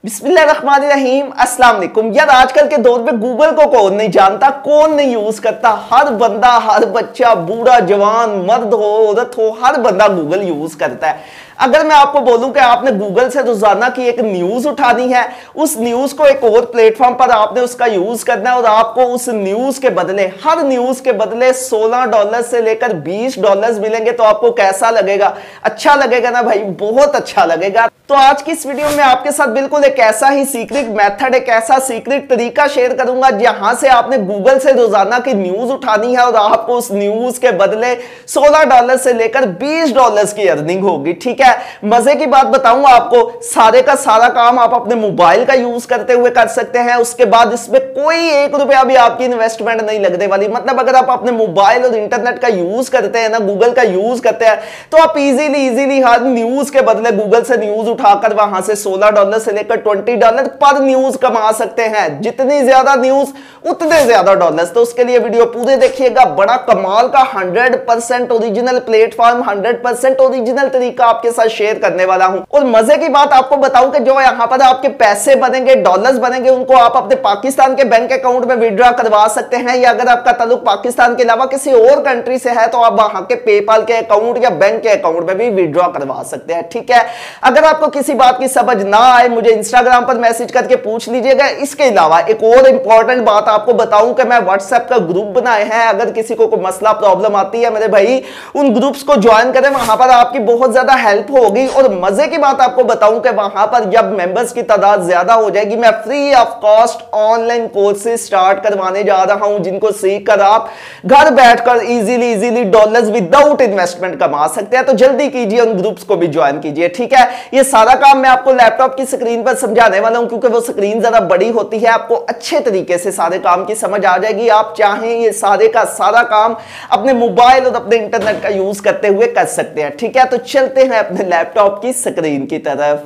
बिस्मिल्लाहिर्रहमानिर्रहीम अस्सलाम वालेकुम। यार आजकल के दौर में गूगल को कौन नहीं जानता, कौन नहीं यूज करता। हर बंदा, हर बच्चा, बूढ़ा जवान, मर्द हो औरत हो, हर बंदा गूगल यूज करता है। अगर मैं आपको बोलूं कि आपने गूगल से रोजाना की एक न्यूज उठानी है, उस न्यूज को एक और प्लेटफॉर्म पर आपने उसका यूज करना है और आपको उस न्यूज के बदले, हर न्यूज के बदले $16 से लेकर $20 मिलेंगे, तो आपको कैसा लगेगा? अच्छा लगेगा ना भाई, बहुत अच्छा लगेगा। तो आज की इस वीडियो में आपके साथ बिल्कुल एक ऐसा ही सीक्रेट मेथड, एक ऐसा सीक्रेट तरीका शेयर करूंगा जहां से आपने गूगल से रोजाना की न्यूज उठानी है और आपको उस न्यूज के बदले $16 से लेकर $20 की अर्निंग होगी। ठीक है, मजे की बात बताऊं आपको, सारे का सारा काम आप अपने मोबाइल का यूज करते हुए कर सकते हैं। उसके बाद इसमें कोई ₹1 भी आपकी इन्वेस्टमेंट नहीं लगने वाली। मतलब अगर आप अपने मोबाइल और इंटरनेट का यूज करते हैं ना, गूगल का यूज करते हैं, तो आप इजीली हर न्यूज के बदले गूगल से न्यूज उठाकर वहां से $16 से लेकर $20 पर न्यूज कमा सकते हैं। जितनी ज्यादा न्यूज उतने ज्यादा डॉलर्स। तो उसके लिए वीडियो पूरे देखिएगा। बड़ा कमाल का 100% ओरिजिनल प्लेटफॉर्म, 100% ओरिजिनल तरीका आपके साथ शेयर करने वाला हूं। और मजे की बात आपको बताऊं कि जो यहां पर आपके पैसे बनेंगे, डॉलर्स बनेंगे, उनको आप अपने पाकिस्तान के बैंक अकाउंट में विड्रॉ करवा सकते हैं, या अगर आपका ताल्लुक पाकिस्तान के अलावा किसी और कंट्री से है तो आप वहां के पेपाल के अकाउंट या बैंक के अकाउंट में भी विड्रॉ करवा सकते हैं। ठीक है, अगर आपको किसी बात की समझ ना आए, मुझे इंस्टाग्राम पर मैसेज करके पूछ लीजिएगा। इसके अलावा एक और इंपॉर्टेंट बात आपको बताऊं कि मैं व्हाट्सएप का ग्रुप बनाए हैं। अगर किसी को कोई मसला प्रॉब्लम आती है मेरे भाई, उन ग्रुप्स को ज्वाइन करें, वहां पर आपकी बहुत ज्यादा हेल्प होगी। और मजे की बात आपको बताऊं कि वहां पर जब मेंबर्स की तादाद ज्यादा हो जाएगी, मैं free of cost online courses start करवाने जा रहा हूं, जिनको सीखकर आप घर बैठकर इजीली डॉलर्स विदाउट इन्वेस्टमेंट कमा सकते हैं। तो जल्दी कीजिए, उन ग्रुप्स को भी ज्वाइन कीजिए। ठीक है, ये सारा काम मैं आपको लैपटॉप की स्क्रीन पर समझाने वाला हूं, क्योंकि वो स्क्रीन जरा बड़ी होती है, आपको अच्छे तरीके से सारे काम की समझ आ जाएगी। आप चाहें ये सारे का सारा काम अपने मोबाइल और अपने इंटरनेट का यूज करते हुए कर सकते हैं। ठीक है, तो चलते हैं अपने लैपटॉप की स्क्रीन की तरफ।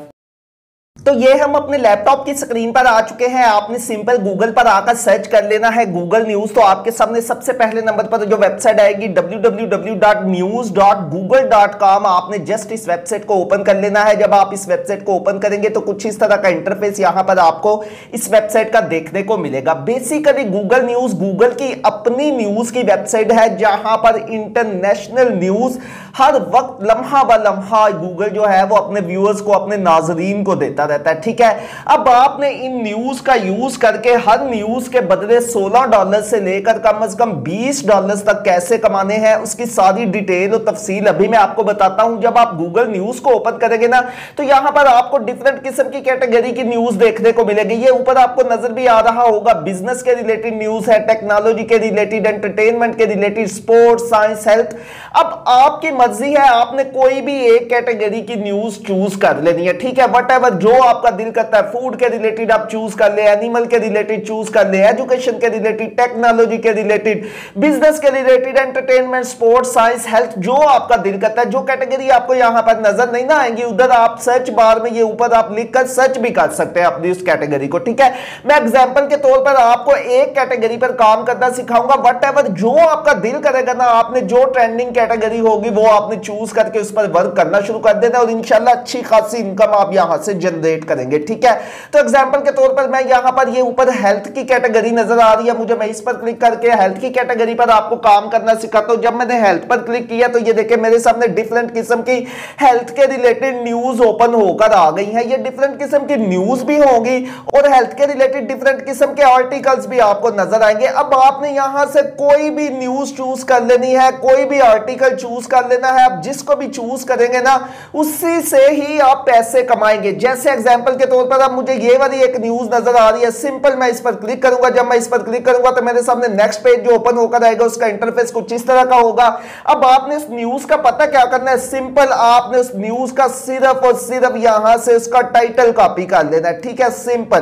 तो ये हम अपने लैपटॉप की स्क्रीन पर आ चुके हैं। आपने सिंपल गूगल पर आकर सर्च कर लेना है गूगल न्यूज। तो आपके सामने सबसे पहले नंबर पर जो वेबसाइट आएगी www.news.google.com, आपने जस्ट इस वेबसाइट को ओपन कर लेना है। जब आप इस वेबसाइट को ओपन करेंगे तो कुछ इस तरह का इंटरफेस यहां पर आपको इस वेबसाइट का देखने को मिलेगा। बेसिकली गूगल न्यूज गूगल की अपनी न्यूज की वेबसाइट है, जहां पर इंटरनेशनल न्यूज हर वक्त लम्हा ब लम्हा गूगल जो है वो अपने व्यूअर्स को, अपने नाजरीन को देता रहता है। ठीक है, अब आपने इन न्यूज का यूज करके हर न्यूज के बदले $16 से लेकर कम से कम $20 तक कैसे कमाने हैं, उसकी सारी डिटेल और तफसील अभी मैं आपको बताता हूं। जब आप गूगल न्यूज को ओपन करेंगे ना, तो यहां पर आपको डिफरेंट किस्म की कैटेगरी की न्यूज देखने को मिलेगी। ये ऊपर आपको नजर भी आ रहा होगा, बिजनेस के रिलेटेड न्यूज है, टेक्नोलॉजी के रिलेटेड, एंटरटेनमेंट के रिलेटेड, स्पोर्ट्स, साइंस, हेल्थ। अब आपकी मर्जी है, आपने कोई भी एक कैटेगरी की न्यूज चूज कर लेनी है। ठीक है, व्हाटएवर जो आपका दिल करता है, फूड के रिलेटेड आप चूज कर ले, एनिमल के रिलेटेड चूज कर ले, एजुकेशन के रिलेटेड, टेक्नोलॉजी के रिलेटेड, बिजनेस के related, entertainment, sports, science, health, जो आपका दिल करता है। जो कैटेगरी आपको यहां पर नजर नहीं ना आएंगी, उधर आप सर्च बार में ये ऊपर आप लिखकर सर्च भी कर सकते हैं अपनी उस कैटेगरी को। ठीक है, मैं एग्जांपल के तौर पर आपको एक कैटेगरी पर काम करना सिखाऊंगा। व्हाटएवर जो आपका दिल करेगा ना, आपने जो ट्रेंडिंग कैटेगरी होगी वो आपने चूज करके उस पर वर्क करना शुरू कर देना और इंशाल्लाह अच्छी खासी इनकम आप यहां से जनरेट करेंगे। ठीक है, तो एग्जांपल के तौर पर मैं यहां पर ये ऊपर हेल्थ की कैटेगरी नजर आ रही है मुझे, मैं इस पर क्लिक करके हेल्थ की कैटेगरी पर आपको काम करना सिखाता हूं। जब मैंने हेल्थ पर क्लिक किया तो ये देखिए मेरे सामने डिफरेंट किस्म की हेल्थ के रिलेटेड न्यूज ओपन होकर आ गई है। ये डिफरेंट किस्म की न्यूज भी होंगी और हेल्थ के रिलेटेड डिफरेंट किस्म के आर्टिकल्स भी आपको नजर आएंगे। अब आपने यहां से कोई भी न्यूज चूज कर लेनी है, कोई भी आर्टिकल चूज कर लेना है। आप जिसको भी चूज करेंगे ना, उसी से ही आप पैसे कमाएंगे। जैसे एग्जांपल के तौर पर अब मुझे ये वाली एक न्यूज नजर आ रही है, सिंपल मैं इस पर क्लिक करूंगा। जब मैं इस पर क्लिक करूंगा तो मेरे सामने नेक्स्ट पेज जो ओपन होकर आएगा, उसका इंटरफेस कुछ इस तरह का होगा। अब आपने उस न्यूज का पता क्या करना है, सिंपल आपने उस न्यूज का सिर्फ और सिर्फ यहां से उसका टाइटल कॉपी कर लेना है। ठीक है, सिंपल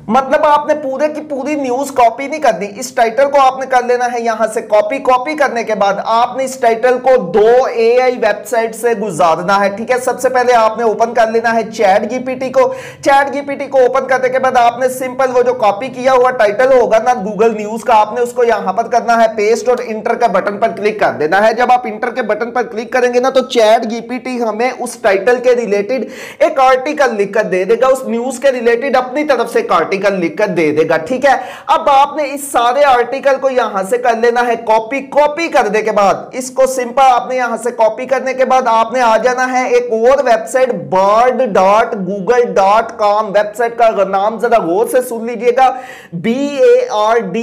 मतलब आपने पूरे की पूरी न्यूज कॉपी नहीं करनी, इस टाइटल को आपने कर लेना है यहां से कॉपी। कॉपी करने के बाद आपने इस टाइटल को 2 एआई वेबसाइट से गुजारना है, ठीक है। सबसे पहले आपने ओपन कर लेना है चैट जीपीटी को। चैट जीपीटी को ओपन करने के बाद आपने सिंपल वो जो कॉपी किया हुआ टाइटल होगा ना गूगल न्यूज का, आपने उसको यहां पर करना है पेस्ट और इंटर के बटन पर क्लिक कर देना है। जब आप इंटर के बटन पर क्लिक करेंगे ना तो चैट जीपीटी हमें उस टाइटल के रिलेटेड एक आर्टिकल लिखकर दे देगा, उस न्यूज के रिलेटेड अपनी तरफ से आर्टिकल लिखकर दे देगा, ठीक है। अब आपने इस सारे आर्टिकल को यहां से कर लेना है कॉपी। कॉपी करने के बाद इसको सिंपल आपने यहां से कॉपी करने के बाद आपने आ जाना है एक और वेबसाइट bard.google.com। वेबसाइट का नाम जरा गौर से सुन लीजिएगा, BARD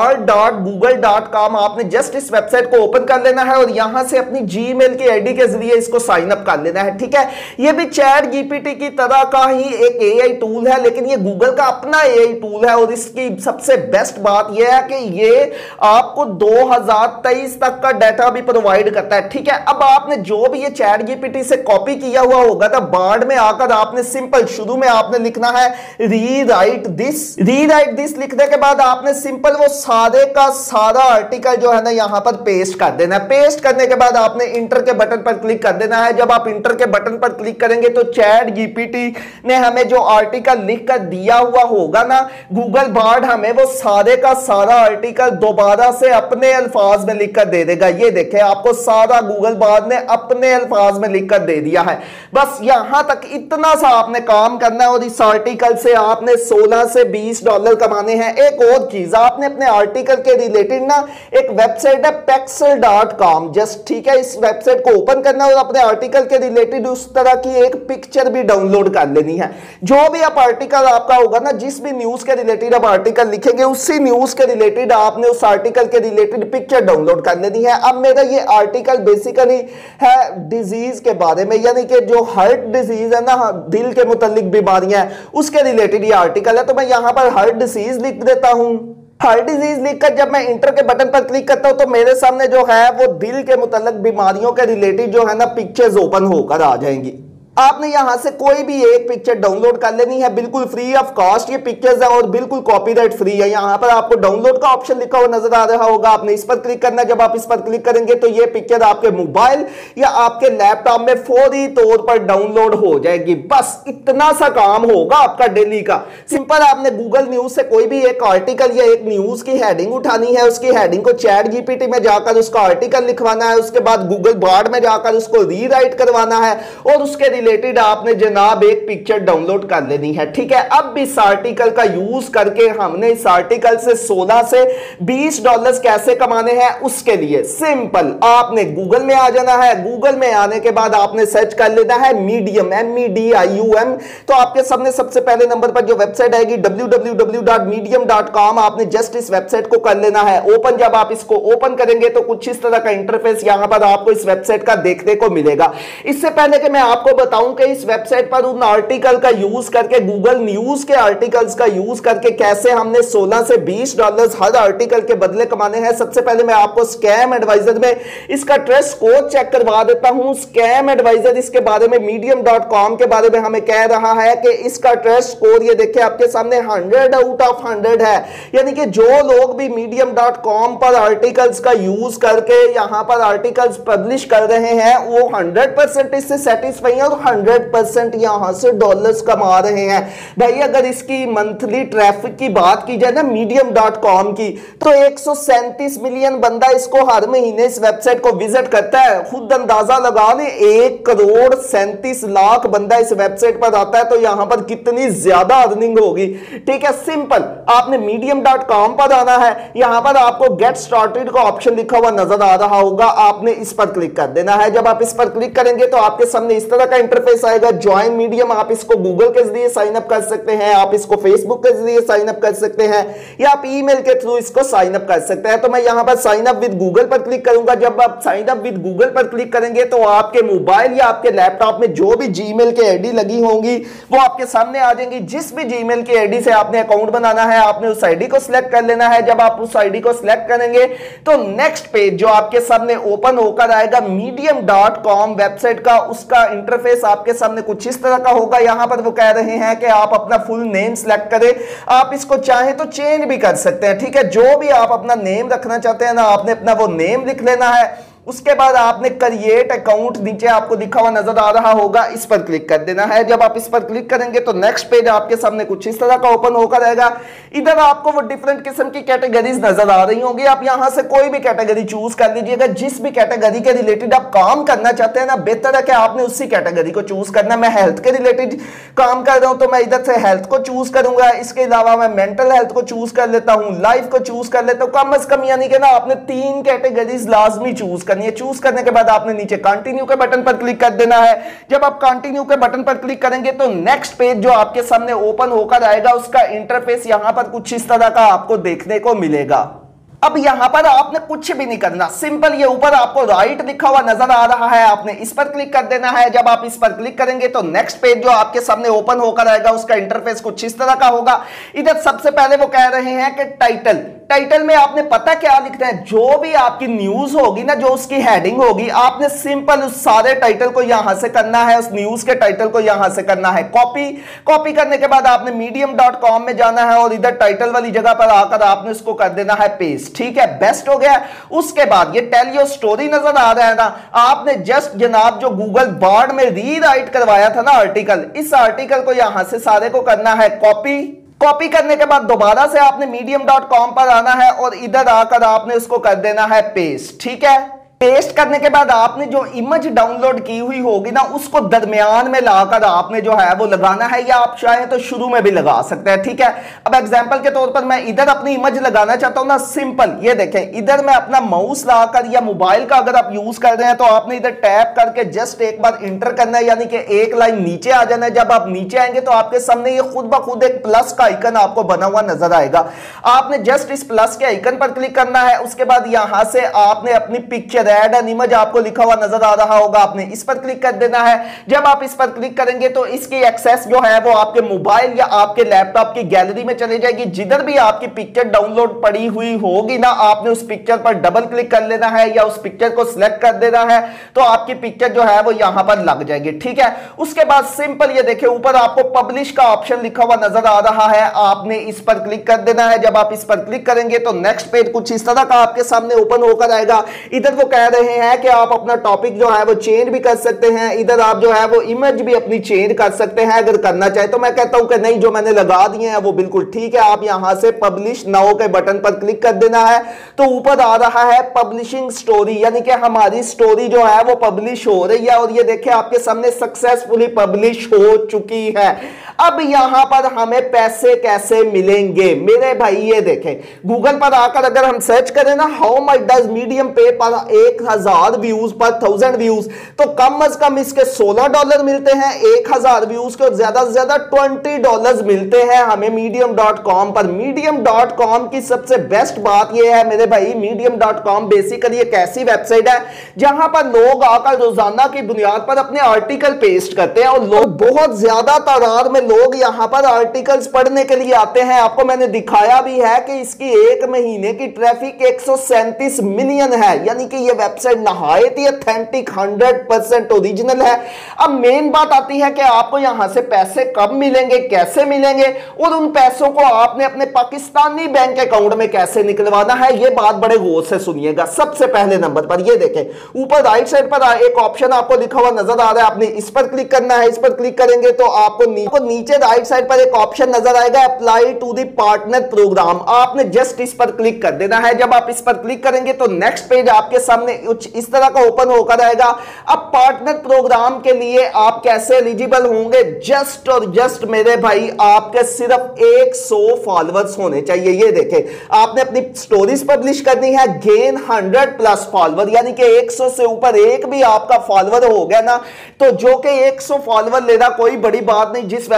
bard.google.com। आपने जस्ट इस वेबसाइट को ओपन कर लेना है और यहां से अपनी जीमेल की आईडी के जरिए इसको साइन अप कर लेना है, ठीक है। यह भी चैट जीपीटी की तरह का ही एक एआई टूल है, लेकिन यह गूगल का अपना एआई टूल है और इसकी सबसे बेस्ट बात यह है कि ये आपको 2023 तक का डाटा भी प्रोवाइड करता है, ठीक है। अब आपने जो भी ये चैट जीपीटी से कॉपी किया हुआ होगा ना बार्ड में आकर आपने सिंपल शुरू में आपने लिखना है रीराइट दिस। रीराइट दिस लिखने के बाद आपने सिंपल वो सारे का सारा आर्टिकल जो है ना यहां पर पेस्ट कर देना है। पेस्ट करने के बाद आपने इंटर के बटन पर क्लिक कर देना है। जब आप इंटर के बटन पर क्लिक करेंगे तो चैट जीपीटी ने हमें जो आर्टिकल लिख कर दिया हुआ होगा ना गूगल बार्ड हमें वो सारे का सारा आर्टिकल दोबारा से अपने अल्फाज में लिखकर दे देगा। ये देखें आपको सारा गूगल बार्ड ने अपने अल्फाज में लिखकर दे दिया है। बस यहां तक इतना सा आपने काम करना है और इस आर्टिकल से आपने 16 से 20 डॉलर कमाने हैं। एक और चीज आपने अपने आर्टिकल के रिलेटेड ना एक वेबसाइट है pexel.com जस्ट, ठीक है। इस वेबसाइट को ओपन करना और अपने आर्टिकल के रिलेटेड उस तरह की एक पिक्चर भी डाउनलोड कर लेनी है। जो भी आप आर्टिकल आपका होगा ना, जिस भी न्यूज के रिलेटेड आप आर्टिकल लिखेंगे उसी न्यूज के रिलेटेड आपने उस आर्टिकल के रिलेटेड पिक्चर डाउनलोड कर लेनी है। अब मेरा ये आर्टिकल बेसिकली है डिजीज के बारे में, यानी कि जो हार्ट डिजीज है ना, दिल के मुतालिक बीमारियां हैं उसके रिलेटेड ये आर्टिकल है। तो मैं यहां पर हार्ट डिजीज लिख देता हूं। हार्ट डिजीज लिखकर जब मैं इंटर के बटन पर क्लिक करता हूं तो मेरे सामने जो है वो दिल के मुतालिक बीमारियों के रिलेटेड जो है ना पिक्चर्स ओपन होकर आ जाएंगी। आपने यहां से कोई भी एक पिक्चर डाउनलोड कर लेनी है, बिल्कुल फ्री ऑफ कॉस्ट ये पिक्चर्स है और बिल्कुल कॉपीराइट फ्री है। यहां पर आपको डाउनलोड का ऑप्शन लिखा हुआ नजर आ रहा होगा, आपने इस पर क्लिक करना है। जब आप इस पर क्लिक करेंगे तो ये पिक्चर आपके मोबाइल या आपके लैपटॉप में फौरी तौर पर डाउनलोड हो जाएगी। बस इतना सा काम होगा आपका डेली का। सिंपल आपने गूगल न्यूज से कोई भी एक आर्टिकल या एक न्यूज की हेडिंग उठानी है, उसकी हेडिंग को चैट जीपीटी में जाकर उसका आर्टिकल लिखवाना है, उसके बाद गूगल बार्ड में जाकर उसको रीराइट करवाना है और उसके रिलेटेड आपने जनाब एक पिक्चर डाउनलोड कर लेनी है, ठीक है। अब इस आर्टिकल का यूज करके हमने इस आर्टिकल से 16 से 20 डॉलर्स कैसे कमाने हैं उसके लिए सिंपल आपने गूगल में आ जाना है। गूगल में आने के बाद आपने सर्च कर लेना है मीडियम, MEDIUM। तो आपके सामने सबसे पहले नंबर पर जो वेबसाइट आएगी www.medium.com, आपने जस्ट इस वेबसाइट को कर लेना है ओपन। जब आप इसको ओपन करेंगे तो कुछ इस तरह का इंटरफेस यहां पर आपको इस वेबसाइट का देखने को मिलेगा। इससे पहले कि मैं आपको बताऊं कि इस वेबसाइट पर उन आर्टिकल का यूज करके गूगल न्यूज के आर्टिकल्स का यूज करके कैसे हमने 16 से 20 डॉलर्स हर आर्टिकल के बदले कमाने हैं, सबसे पहले मैं आपको स्कैम एडवाइजर में इसका ट्रस्ट स्कोर चेक करवा देता हूं। स्कैम एडवाइजर इसके बारे में medium.com के बारे में हमें कह रहा है कि इसका ट्रस्ट स्कोर ये देखिए आपके सामने 100 आउट ऑफ 100 है। यानी कि जो लोग भी medium.com पर आर्टिकल्स का यूज करके यहां पर आर्टिकल्स पब्लिश कर रहे हैं वो 100% इससे सेटिस्फाई है और 100% यहां से डॉलर्स कमा रहे हैं। भाई अगर इसकी मंथली ट्रैफिक की बात की जाए ना medium.com की, तो 137 मिलियन बंदा इसको हर महीने इस वेबसाइट को विजिट करता है। खुद अंदाजा लगा ले 1,37,00,000 बंदा इस वेबसाइट पर आता है, तो यहां पर कितनी ज्यादा अर्निंग होगी, ठीक है। सिंपल आपने medium.com पर आना है, यहां पर आपको गेट स्टार्टेड का ऑप्शन लिखा हुआ नजर आ रहा होगा, आपने इस पर क्लिक कर देना है। जब आप इस पर क्लिक करेंगे तो आपके सामने इस तरह का इंटरफेस आएगा, ज्वाइन मीडियम। आप इसको गूगल के जरिए साइन अप कर सकते हैं, आप इसको फेसबुक के जरिए साइन अप कर सकते हैं या आप ईमेल के थ्रू इसको साइन अप कर सकते हैं। तो मैं यहां पर साइन अप विद गूगल पर क्लिक करूंगा। जब आप साइन अप विद गूगल पर क्लिक करेंगे तो आपके मोबाइल या आपके लैपटॉप में जो भी जीमेल की आईडी लगी होंगी वो आपके सामने आ जाएंगी। जिस भी जीमेल की आईडी से आपने अकाउंट बनाना है आपने उस आईडी को सिलेक्ट कर लेना है। जब आप उस आईडी को सिलेक्ट करेंगे तो नेक्स्ट पेज जो आपके सामने ओपन होकर आएगा medium.com वेबसाइट का, उसका इंटरफेस इंटरफेस आपके सामने कुछ इस तरह का होगा। यहां पर वो कह रहे हैं कि आप अपना फुल नेम सिलेक्ट करें, आप इसको चाहें तो चेंज भी कर सकते हैं, ठीक है। जो भी आप अपना नेम रखना चाहते हैं ना, आपने अपना वो नेम लिख लेना है। उसके बाद आपने क्रिएट अकाउंट नीचे आपको लिखा हुआ नजर आ रहा होगा, इस पर क्लिक कर देना है। जब आप इस पर क्लिक करेंगे तो नेक्स्ट पेज आपके सामने कुछ इस तरह का ओपन होकर रहेगा। इधर आपको वो डिफरेंट किस्म की कैटेगरीज नजर आ रही होंगी, आप यहां से कोई भी कैटेगरी चूज कर लीजिएगा। जिस भी कैटेगरी के रिलेटेड आप काम करना चाहते हैं ना, बेहतर है कि आपने उसी कैटेगरी को चूज करना। मैं हेल्थ के रिलेटेड काम कर रहा हूं तो मैं इधर से हेल्थ को चूज करूंगा। इसके अलावा मैं मेंटल हेल्थ को चूज कर लेता हूं, लाइफ को चूज कर लेता हूं। कम से कम यानी कि ना आपने 3 कैटेगरीज लाजमी चूज करनी है। चूज करने के बाद आपने नीचे कंटिन्यू के बटन पर क्लिक कर देना है। जब आप कंटिन्यू के बटन पर क्लिक करेंगे तो नेक्स्ट पेज जो आपके सामने ओपन होकर आएगा, उसका इंटरफेस यहां पर कुछ इस तरह का आपको देखने को मिलेगा। अब यहां पर आपने कुछ भी नहीं करना, सिंपल ये ऊपर आपको राइट लिखा हुआ नजर आ रहा है, आपने इस पर क्लिक कर देना है। जब आप इस पर क्लिक करेंगे तो नेक्स्ट पेज जो आपके सामने ओपन होकर आएगा, उसका इंटरफेस कुछ इस तरह का होगा। इधर सबसे पहले वो कह रहे हैं कि टाइटल में आपने पता क्या लिखना है, जो भी आपकी न्यूज होगी ना, जो उसकी हेडिंग होगी, आपने सिंपल उस सारे टाइटल को यहां से करना है, उस न्यूज के टाइटल को यहां से करना है कॉपी करने के बाद आपने medium.com में जाना है और इधर टाइटल वाली जगह पर आकर आपने उसको कर देना है पेस्ट, ठीक है। बेस्ट हो गया। उसके बाद ये टेल योर स्टोरी नजर आ रहा है ना, आपने जस्ट जनाब जो गूगल बार्ड में रीराइट करवाया था ना आर्टिकल, इस आर्टिकल को यहां से सारे को करना है कॉपी करने के बाद दोबारा से आपने medium.com पर आना है और इधर आकर आपने उसको कर देना है पेस्ट, ठीक है। पेस्ट करने के बाद आपने जो इमेज डाउनलोड की हुई होगी ना, उसको दरमियान में लाकर आपने जो है वो लगाना है, या आप चाहें तो शुरू में भी लगा सकते हैं, ठीक है। अब एग्जांपल के तौर पर मैं इधर अपनी इमेज लगाना चाहता हूं ना, सिंपल ये देखें, इधर मैं अपना माउस लाकर या मोबाइल का अगर आप यूज कर रहे हैं तो आपने इधर टैप करके जस्ट एक बार इंटर करना है, यानी कि एक लाइन नीचे आ जाना है। जब आप नीचे आएंगे तो आपके सामने ये खुद ब खुद एक प्लस का आइकन आपको बना हुआ नजर आएगा। आपने जस्ट इस प्लस के आइकन पर क्लिक करना है। उसके बाद यहां से आपने अपनी पिक्चर ऐड एन इमेज आपको लिखा हुआ नजर आ रहा होगा, आपने इस पर क्लिक कर देना है। जब आप इस पर क्लिक करेंगे तो इसकी एक्सेस जो है वो आपके मोबाइल या आपके लैपटॉप की गैलरी में चली जाएगी। जिधर भी आपकी पिक्चर डाउनलोड पड़ी हुई होगी ना, आपने उस पिक्चर पर डबल क्लिक कर लेना है या उस पिक्चर को सिलेक्ट कर देना है, तो आपकी पिक्चर जो है वो यहां पर लग जाएगी, ठीक है। उसके बाद सिंपल ये देखिए ऊपर आपको पब्लिश का ऑप्शन लिखा हुआ नजर आ रहा है, आपने इस पर क्लिक कर देना है। जब आप इस पर क्लिक करेंगे तो नेक्स्ट पेज कुछ इस तरह का आपके सामने ओपन होकर आएगा। इधर वो कह रहे हैं कि आप अपना टॉपिक जो है वो चेंज भी कर सकते हैं, इधर आप जो है वो इमेज भी अपनी चेंज कर सकते हैं अगर करना चाहे तो। मैं कहता हूं कि नहीं, जो मैंने लगा दिए हैं वो बिल्कुल ठीक है। आप यहां से पब्लिश नाउ के बटन पर क्लिक कर देना है तो ऊपर आ रहा है पब्लिशिंग स्टोरी, यानी कि हमारी स्टोरी जो है वो पब्लिश हो रही है और ये देखिए आपके सामने सक्सेसफुली पब्लिश हो चुकी है। अब यहां पर हमें पैसे कैसे मिलेंगे मेरे भाई, ये देखें गूगल पर आकर अगर हम सर्च करें ना, हाउ मच डज मीडियम पे पर 1000 व्यूज पर 1000 व्यूज, तो कम से कम इसके $16 मिलते हैं। 1000 व्यूज के ज्यादा से ज्यादा $20 मिलते हैं हमें medium.com पर। medium.com की सबसे बेस्ट बात यह है मेरे भाई, medium.com बेसिकली एक ऐसी वेबसाइट है जहां पर लोग आकर रोजाना की बुनियाद पर अपने आर्टिकल पेस्ट करते हैं और लोग बहुत ज्यादा तादाद में लोग यहां पर आर्टिकल्स पढ़ने के लिए आते हैं। आपको मैंने दिखाया भी है कि इसकी एक महीने की ट्रैफिक 137 मिलियन है, यानी कि यह वेबसाइट नहायत ही ऑथेंटिक 100% ओरिजिनल है। अब मेन बात आती है कि आपको यहां से पैसे कब मिलेंगे, कैसे मिलेंगे, और उन पैसों को आपने अपने पाकिस्तानी बैंक अकाउंट में कैसे निकलवाना है, यह बात बड़े गौर से सुनिएगा। सबसे पहले नंबर पर ये देखें ऊपर राइट साइड पर एक ऑप्शन आपको लिखा हुआ नजर आ रहा है, आपने इस पर क्लिक करना है। इस पर क्लिक करेंगे तो आपको नीचे राइट साइड पर एक ऑप्शन नजर आएगा apply to the partner program, आपने जस्ट इस पर क्लिक कर देना है। जब आप इस पर क्लिक करेंगे तो नेक्स्ट पेज आपके सामने इस तरह का ओपन होकर आएगा। अब पार्टनर प्रोग्राम के लिए आप कैसे एलिजिबल होंगे, जस्ट और जस्ट मेरे भाई आपके सिर्फ 100 फॉलोअर्स होने चाहिए। ये देखें आपने अपनी स्टोरीज पब्लिश करनी है, गेन 100+ फॉलोअर, यानी कि 100 से ऊपर एक भी आपका फॉलोअर हो गया ना, तो जो कि 100 फॉलोअर लेना कोई बड़ी बात नहीं। जिस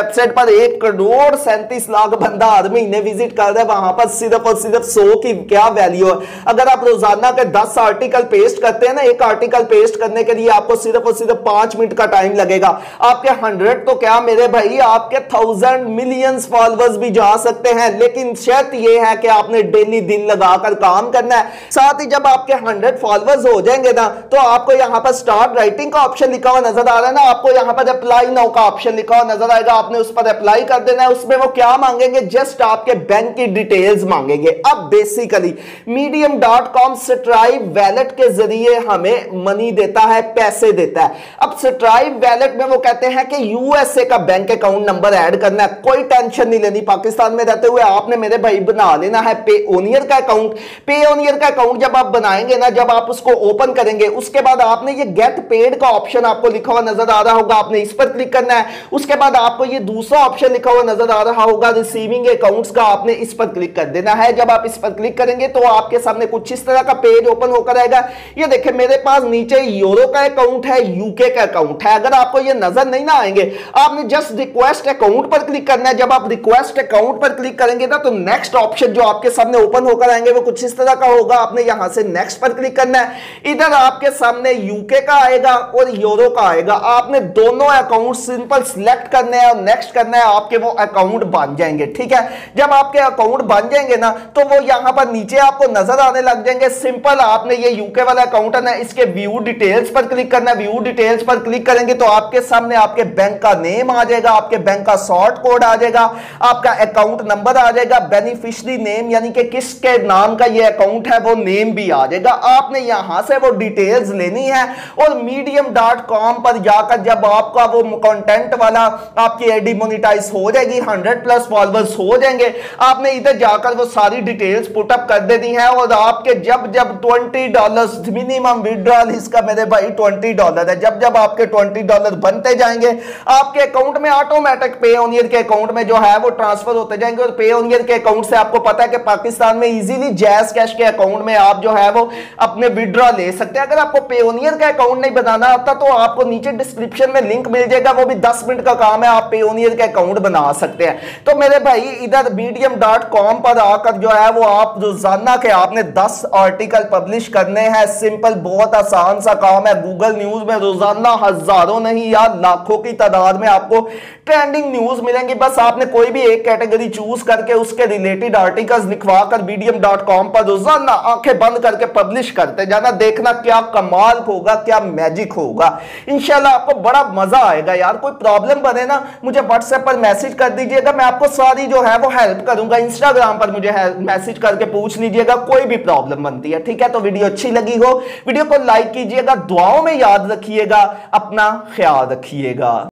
वेबसाइट पर 1,37,00,000 बंदा हर महीने विजिट कर रहा है, वहां पर सिर्फ और सिर्फ 100 की क्या वैल्यू है। अगर आप रोजाना के 10 आर्टिकल पेस्ट करते हैं ना, एक आर्टिकल पेस्ट करने के लिए आपको सिर्फ और सिर्फ 5 मिनट का टाइम लगेगा। आपके 100 तो क्या मेरे भाई, आपके 1000 मिलियंस फॉलोअर्स भी जा सकते हैं, लेकिन शर्त यह है कि आपने डेली दिल लगाकर काम करना है। साथ ही जब आपके 100 फॉलोअर्स हो जाएंगे ना, तो आपको यहां पर स्टार्ट राइटिंग का ऑप्शन लिखा हुआ नजर आ रहा है ना, आपको यहां पर अप्लाई नाउ का ऑप्शन लिखा हुआ नजर आएगा, आपने उस पर अप्लाई कर देना है। उसमें वो क्या मांगेंगे, जस्ट आपके बैंक की डिटेल्स मांगेंगे। अब बेसिकली medium.com स्ट्राइव वैलेट के जरिए हमें मनी देता है, पैसे देता है। अब स्ट्राइव वैलेट में वो कहते हैं कि यूएसए का बैंक अकाउंट नंबर ऐड करना है, कोई टेंशन नहीं लेनी। पाकिस्तान में रहते हुए आपने मेरे भाई बना लेना है पेओनियर का अकाउंट। पेओनियर का अकाउंट जब आप बनाएंगे ना, जब आप उसको ओपन करेंगे, उसके बाद आपने ये गेट पेड का ऑप्शन आपको लिखा हुआ नजर आ रहा होगा, आपने इस पर क्लिक करना है। उसके बाद आपको ये दूसरा ऑप्शन लिखा हुआ नजर आ रहा होगा रिसीविंग अकाउंट्स का, आपने इस पर क्लिक कर देना है। जब आप इस पर क्लिक करेंगे तो आपके सामने कुछ इस तरह का पेज ओपन होकर आएगा। ये देखिए मेरे पास नीचे यूरो का अकाउंट है, यूके का अकाउंट है। अगर आपको ये नजर नहीं ना आएंगे, आपने जस्ट रिक्वेस्ट अकाउंट पर क्लिक करना है। जब आप रिक्वेस्ट अकाउंट पर क्लिक करेंगे ना, तो नेक्स्ट ऑप्शन जो आपके सामने ओपन होकर आएंगे वो कुछ इस तरह का होगा। आपने यहां से नेक्स्ट पर क्लिक करना है। इधर आपके सामने यूके का आएगा और यूरो का आएगा। आपने दोनों अकाउंट सिंपल सिलेक्ट करने हैं और नेक्स्ट करना है, आपके वो अकाउंट बन जाएंगे। ठीक है, जब आपके अकाउंट बन जाएंगे ना, तो वो यहां पर नीचे आपको नजर आने लग जाएंगे। सिंपल आपने ये यूके वाला अकाउंट है ना, इसके व्यू डिटेल्स पर क्लिक करना है। व्यू डिटेल्स पर क्लिक करेंगे तो आपके सामने आपके बैंक का नेम आ जाएगा, आपके बैंक का शॉर्ट कोड आ जाएगा, आपका अकाउंट नंबर आ जाएगा, बेनिफिशियरी नेम यानी कि किसके नाम का ये अकाउंट है वो नेम भी आ जाएगा। आपने यहां से वो डिटेल्स लेनी है और medium.com पर जाकर जब आपका वो कंटेंट वाला आपकी आईडी मोनेटाइज हो जाएगी, 100+ फॉलोअर्स हो जाएंगे, आपने इधर जाकर वो सारी डिटेल्स पुटअप कर देनी है। और आपके जब जब $20 मिनिमम विड्रॉल इसका मेरे भाई $20 है, जब जब आपके $20 बनते जाएंगे, आपके अकाउंट में ऑटोमेटिक पेओनियर के अकाउंट में जो है वो ट्रांसफर होते जाएंगे। और पेओनियर के अकाउंट से आपको पता है कि पाकिस्तान में इजीली जैज कैश के अकाउंट में आप जो है वो अपने विड्रॉ ले सकते हैं। अगर आपको पेओनियर का अकाउंट नहीं बनाना आता तो आपको नीचे डिस्क्रिप्शन में लिंक मिल जाएगा, वो भी 10 मिनट का काम है, आप पेओनियर के अकाउंट बना सकते हैं। तो मेरे भाई इधर medium.com पर आकर जो है वो आप रोजाना के आपने 10 आर्टिकल पब्लिश करने हैं। सिंपल बहुत आसान सा काम है। गूगल न्यूज में रोजाना हजारों नहीं या लाखों की तादाद में आपको ट्रेंडिंग न्यूज मिलेंगी। बस आपने कोई भी एक कैटेगरी चूज करके उसके रिलेटेड आर्टिकल्स लिखवाकर medium.com पर रोजाना आंखें बंद करके पब्लिश करते जाना, देखना क्या कमाल होगा, क्या मैजिक होगा। इंशाल्लाह आपको बड़ा मजा आएगा यार। कोई प्रॉब्लम बने ना, मुझे व्हाट्सएप पर मैसेज कर दीजिएगा, मैं आपको सारी जो है वो हेल्प करूंगा। इंस्टाग्राम पर मुझे मैसेज करके पूछ लीजिएगा, कोई भी प्रॉब्लम बनती है। ठीक है, तो वीडियो अच्छी लगी हो वीडियो को लाइक कीजिएगा, दुआओं में याद रखिएगा, अपना ख्याल रखिएगा।